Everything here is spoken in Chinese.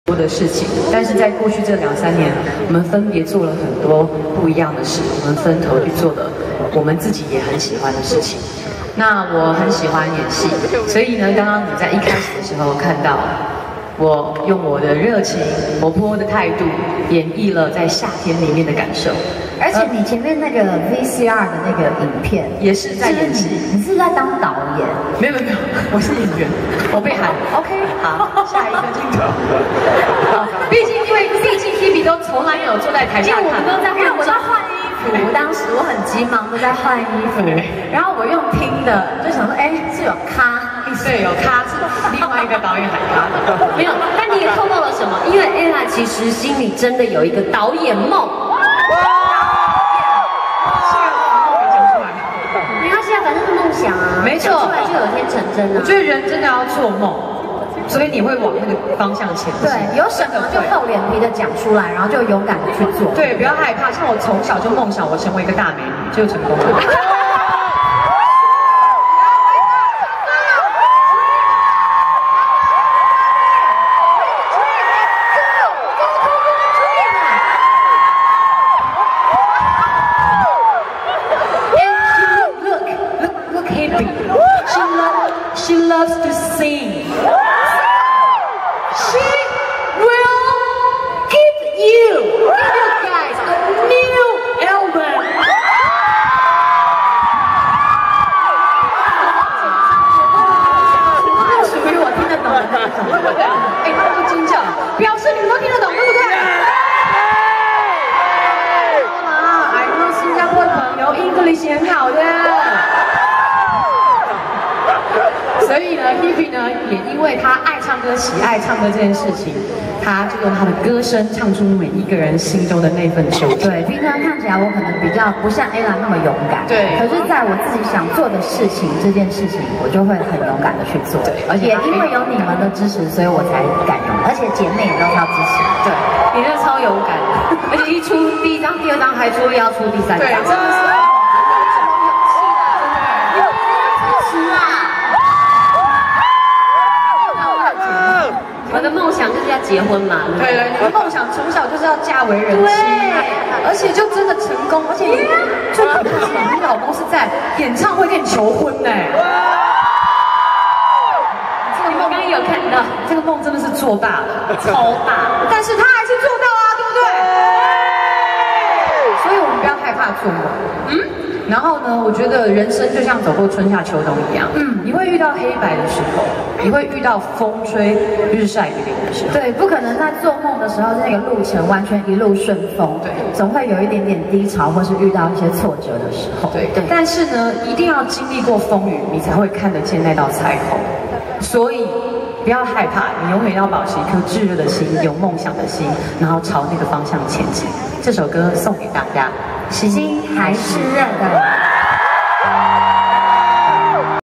多的事情，但是在过去这2、3年，我们分别做了很多不一样的事，我们分头去做了我们自己也很喜欢的事情。那我很喜欢演戏，所以呢，刚刚你在一开始的时候看到我用我的热情、活泼的态度演绎了在夏天里面的感受。 而且你前面那个 VCR 的那个影片也是在演戏， 你是在当导演？ 没有，我是演员，我被喊 OK， 好，下一个镜头。毕竟Hebe 都从来没有坐在台下看， 因为我在换衣服，当时我很急忙的在换衣服，然后我用听的，就想说，哎，是有咖， 对，有咖是另外一个导演喊咖的， 没有，但你也透露了什么？因为 Ella 其实心里真的有一个导演梦。反正是梦想啊， 没错， 出来就有天成真啊。 我觉得人真的要做梦，所以你会往那个方向前进。 对，有什么就厚脸皮的讲出来，然后就勇敢的去做。 对，不要害怕。像我从小就梦想我成为一个大美女，就成功了。She loves to sing. She will give you guys a new album. 属于我听得懂的那种。哎，他们惊叫，表示你们都听得懂，对不对？啊，哎，那新加坡的朋友 English 很好的。所以呢 ，Hebe 呢，也因为她爱唱歌、喜爱唱歌这件事情，她就用她的歌声唱出每一个人心中的那份秋。 对，平常看起来我可能比较不像 Ella 那么勇敢， 对。 可是在我自己想做的事情这件事情，我就会很勇敢的去做。 对，而且也因为有你们的支持，所以我才敢勇。而且姐妹也都是要支持。 对，你真的超勇敢的，而且一出第1张、第2张，还说要出第3张，对，真的是。 我的梦想就是要结婚嘛， 对，你的梦想从小就是要嫁为人妻，而且就真的成功，而且你最可怕的是你老公是在演唱会跟你求婚呢。 这个梦刚刚有看到， 这个梦真的是做大了， 超大， 但是他还是做到啊，对不对？所以我们不要害怕做梦，然后呢，我觉得人生就像走过春夏秋冬一样，你会遇到黑白的时候，你会遇到风吹日晒雨淋的时候， 对，不可能在做梦的时候那个路程完全一路顺风， 对， 总会有一点点低潮，或是遇到一些挫折的时候， 对。但是呢，一定要经历过风雨，你才会看得见那道彩虹。所以不要害怕，你永远要保持一颗炙热的心，有梦想的心，然后朝那个方向前进。这首歌送给大家， 心还是热的。